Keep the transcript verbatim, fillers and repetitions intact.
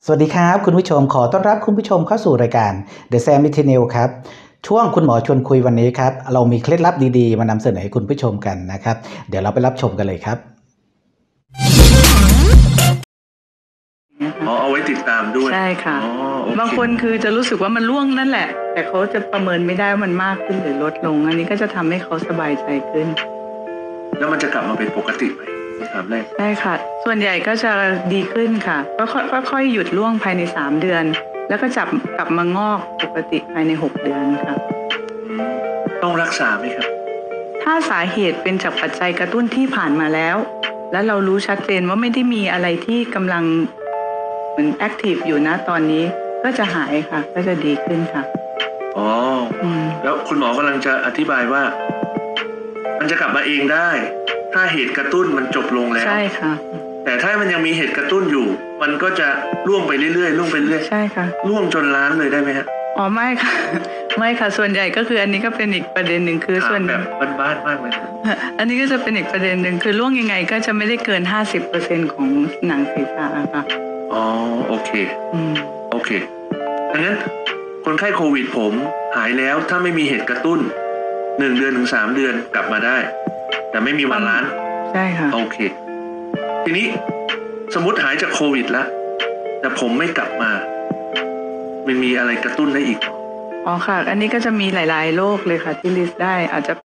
สวัสดีครับคุณผู้ชมขอต้อนรับคุณผู้ชมเข้าสู่รายการ The Sam Channel ครับช่วงคุณหมอชวนคุยวันนี้ครับเรามีเคล็ดลับดีๆมานำเสนอให้คุณผู้ชมกันนะครับเดี๋ยวเราไปรับชมกันเลยครับอ๋อเอาไว้ติดตามด้วยใช่ค่ะ okay. บางคนคือจะรู้สึกว่ามันร่วงนั่นแหละแต่เขาจะประเมินไม่ได้ว่ามันมากขึ้นหรือลดลงอันนี้ก็จะทำให้เขาสบายใจขึ้นแล้วมันจะกลับมาเป็นปกติไหมถามแรกใช่ค่ะส่วนใหญ่ก็จะดีขึ้นค่ะก็ค่อยๆหยุดร่วงภายในสามเดือนแล้วก็จับกลับมางอกปกติภายในหกเดือนค่ะต้องรักษาไหมครับถ้าสาเหตุเป็นจากปัจจัยกระตุ้นที่ผ่านมาแล้วแล้วเรารู้ชัดเจนว่าไม่ได้มีอะไรที่กำลังเหมือนแอคทีฟอยู่นะตอนนี้ก็จะหายค่ะก็จะดีขึ้นค่ะอ๋อแล้วคุณหมอกำลังจะอธิบายว่ามันจะกลับมาเองได้ถ้าเหตุกระตุ้นมันจบลงแล้วใช่ค่ะแต่ถ้ามันยังมีเหตุกระตุ้นอยู่มันก็จะล่วงไปเรื่อยๆล่วงไปเรื่อยใช่ค่ะล่วงจนล้านเลยได้ไหมฮะอ๋อไม่ค่ะไม่ค่ะส่วนใหญ่ก็คืออันนี้ก็เป็นอีกประเด็นหนึ่งคือส่วนแบบบ้านๆมากเลยอันนี้ก็จะเป็นอีกประเด็นหนึ่งคือล่วงยังไงก็จะไม่ได้เกิน ห้าสิบเปอร์เซ็นต์ ของหนังศีรษะค่ะอ๋อโอเคอืมโอเคดังนั้นคนไข้โควิดผมหายแล้วถ้าไม่มีเหตุกระตุ้นหนึ่งเดือนถึงสามเดือนกลับมาได้แต่ไม่มีวันล้านใช่ค่ะโอเคทีนี้สมมติหายจากโควิดแล้วแต่ผมไม่กลับมามันมีอะไรกระตุ้นได้อีกอ๋อค่ะอันนี้ก็จะมีหลายๆโรคเลยค่ะที่ลิสต์ได้อาจจะ